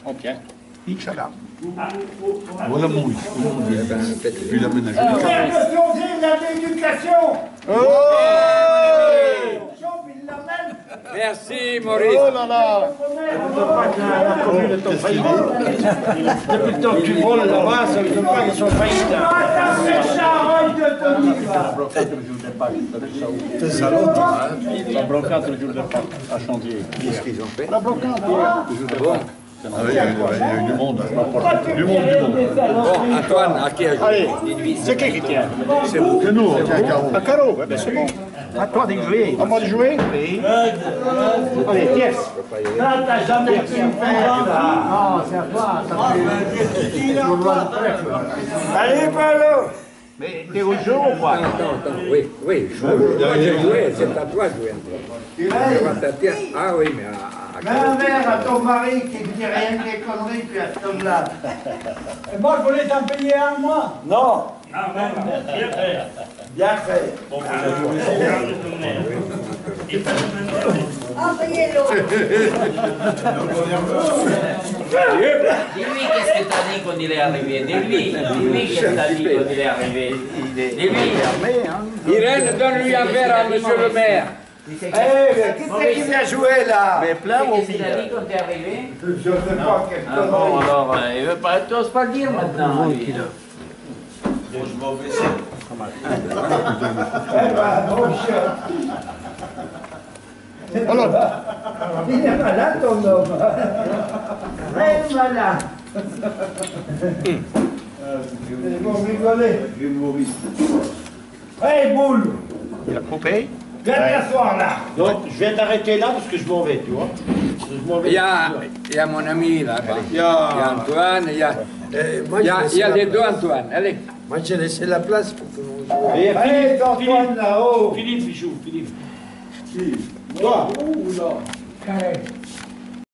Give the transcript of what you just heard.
On tient. Inch'Allah. Voilà mouille. Puis l'aménagement. L'éducation. Merci, Maurice. Oh là là. Depuis le temps que tu voles là-bas, ça veut dire pas qu'ils sont faillites. C'est ça l'autre. La brocante le jour de Pâques, à chantier. Qu'est-ce qu'ils ont fait? La brocante. Bon. Ah oui, il y a eu du monde. Du monde. Bon, Antoine, à qui a joué? Allez, c'est qui tient? C'est vous. C'est nous, on tient un carreau. Un carreau, ouais, ben c'est bon. À toi de jouer. À moi de jouer? Oui. Allez, pièce. Ça, t'as jamais pu le faire. Non, c'est à toi. Allez, Paulo. Mais t'es au jeu ou pas? Attends, oui, joue. Moi j'ai joué, c'est à toi de jouer, Antoine. Ah oui, mais Mets un verre à ton mari qui ne dit rien que des conneries, puis à cet homme-là. Et moi, je voulais t'en payer un, moi. Non. Bien fait. Dis-lui qu'est-ce que t'as dit quand il est arrivé. Dis-lui qu'est-ce que t'as dit quand il est arrivé. Dis-lui. Irène, donne-lui un verre à monsieur le maire. Eh, mais qui c'est qui vient jouer là? Mais plein ou Qu'est-ce qu'il a dit quand t'es arrivé? Je ne sais pas quelle Ah bon, connerie. alors, il veut pas, tu n'oses pas le dire maintenant. lui. Eh ben, mon chien. Il est malade, ton homme. Très malade. Ils vont rigoler. Hey, boule. Il a coupé. Viens t'asseoir là. Donc, je vais t'arrêter là parce que je m'en vais, tu vois. Je m'en vais. Il y a mon ami là-bas. Il y a Antoine, il y a les deux Antoine. Allez. Moi, j'ai laissé la place pour que vous jouiez. Et Allez, Antoine là-haut. Philippe, il joue, Philippe. Toi.